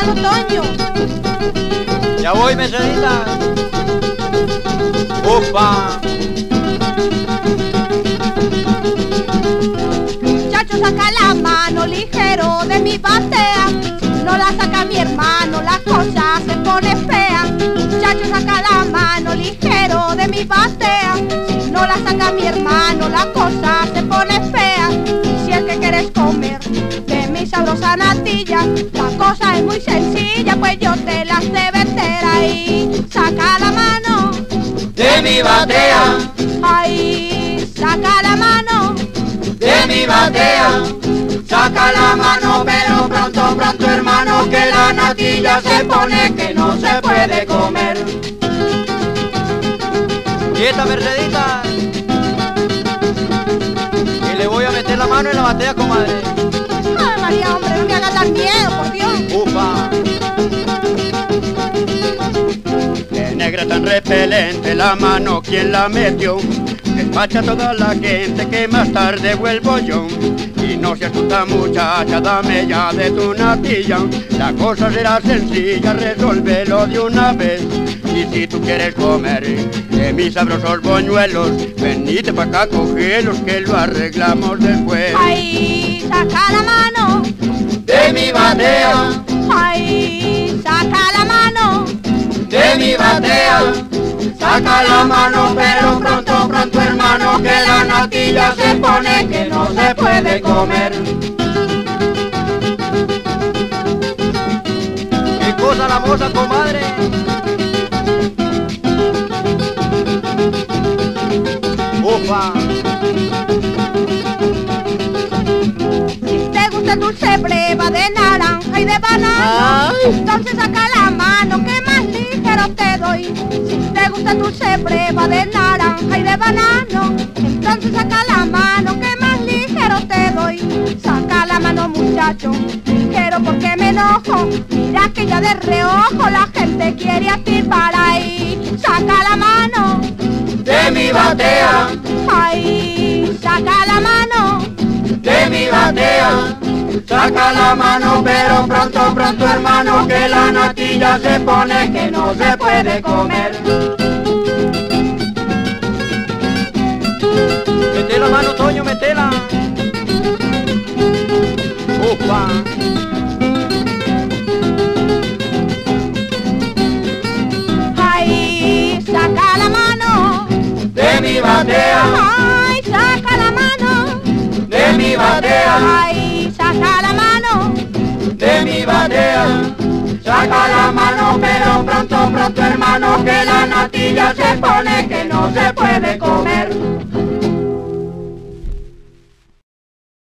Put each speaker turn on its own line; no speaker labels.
hermano Toño.
Ya voy, Mercedita. ¡Upa!
Muchacho, saca la mano ligero de mi batea. No la saca mi hermano, la cosa se pone fea. Muchacho, saca la mano ligero de mi batea. Si no la saca mi hermano, la cosa se pone fea. Si es que quieres comer de mi sabrosa natilla, la cosa es muy sencilla, pues yo te la sé vender ahí. Saca la mano
De mi batea,
ahí, saca la mano.
de mi batea. Saca la mano, pero pronto, pronto, hermano, que la natilla se pone que no se puede comer. Y esta Mercedita, y le voy a meter la mano en la batea, comadre.
Ay, María, hombre, no me hagas dar miedo, por Dios.
¡Upa!
Qué negra tan repelente la mano, ¿quién la metió? Despacha a toda la gente que más tarde vuelvo yo. Y no seas puta muchacha, dame ya de tu natilla. La cosa será sencilla, resuélvelo de una vez. Y si tú quieres comer de mis sabrosos boñuelos, venite pa' acá, cógelos que lo arreglamos después.
Ahí, saca la mano.
De mi batea,
Ahí, saca la mano.
de mi batea. Saca la mano, pero pronto, pronto, hermano, que la natilla se pone que no se puede comer. ¿Qué cosa la moza, comadre? ¡Ufa!
Si te gusta el dulce breva de naranja y de banano, entonces saca la mano que más ligero te doy. Si te gusta el dulce breva de naranja y de banano, entonces saca la mano que más ligero te doy. Saca la mano, muchacho, ligero porque me enojo. Mira que ya de reojo la gente quiere atirpar ahí. Saca la mano.
De mi batea,
Ahí, saca la mano.
de mi batea. Saca la mano, pero pronto, pronto, hermano, que la natilla se pone que no se puede comer. Mete la mano, Toño, metela. ¡Upa!
Ahí, saca la mano.
De mi batea,
Ay, saca la mano.
de mi batea,
Ay, saca la mano.
de mi batea. Saca la mano, pero pronto, pronto, hermano, que la natilla se pone que no se puede comer.